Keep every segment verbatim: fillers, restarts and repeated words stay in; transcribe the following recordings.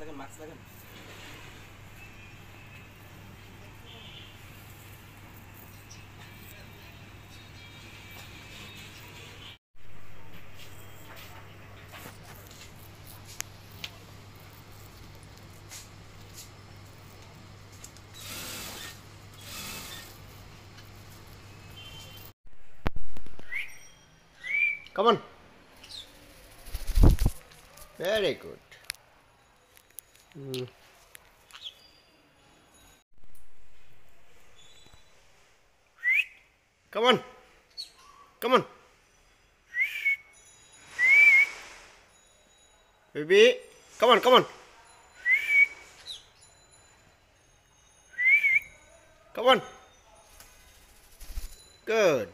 লাগান মাস্ক লাগান Come on. Very good. Mm. Come on. Come on. Baby. Come on, come on. Come on. Good.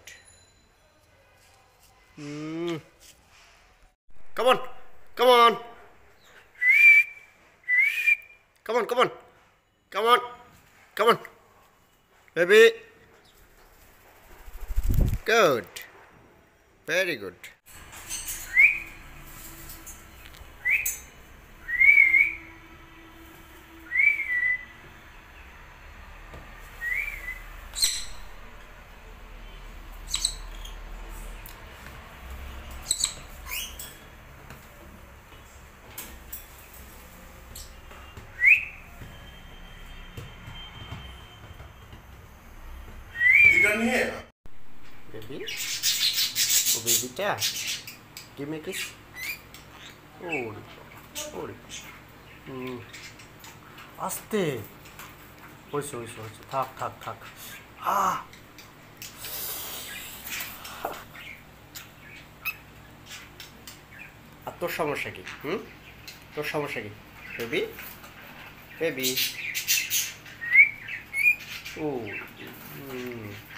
Mm. Come on. Come on. Come on, come on. Come on. Come on. Baby. Good. Very good. Here. Baby? Oh, baby, ta. Give me a kiss. Oh, oh. Hmm. Aste. Oiso, oiso, oiso. Thak, thak, thak. Ah. আর তোর সমস্যা কি? হুম? তোর সমস্যা কি? Baby? Baby? ও. হুম.